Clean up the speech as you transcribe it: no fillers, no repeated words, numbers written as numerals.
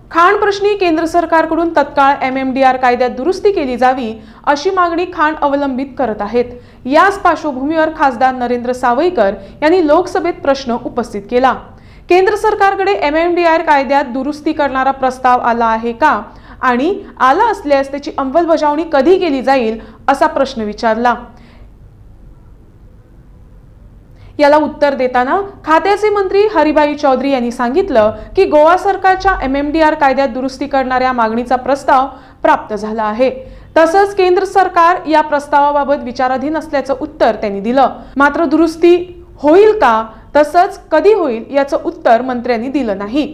खाण प्रश्नी केंद्र सरकारकडून तत्काळ MMDR कायद्यात दुरुस्ती केली जावी अशी मागणी खाण अवलंबित करत आहेत। याच पार्श्वभूमीवर खासदार नरेंद्र सावईकर यांनी लोकसभेत प्रश्न उपस्थित केला। केंद्र सरकारकडे MMDR कायद्यात दुरुस्ती करणारा प्रस्ताव आला आहे का आणि आला असल्यास त्याची अंमलबजावणी कधी केली जाईल असा प्रश्न विचारला। याला उत्तर देताना खात्याचे मंत्री हरिभाई चौधरी यांनी सांगितलं की गोवा सरकारच्या MMDR कायद्यात दुरुस्ती करणाऱ्या मागणीचा प्रस्ताव प्राप्त झाला आहे। तसंच केंद्र सरकार या प्रस्तावाबाबत विचाराधीन असल्याचं उत्तर त्यांनी दिलं। मात्र दुरुस्ती होईल का तसंच कधी होईल याचं उत्तर मंत्र्यांनी दिलं नाही।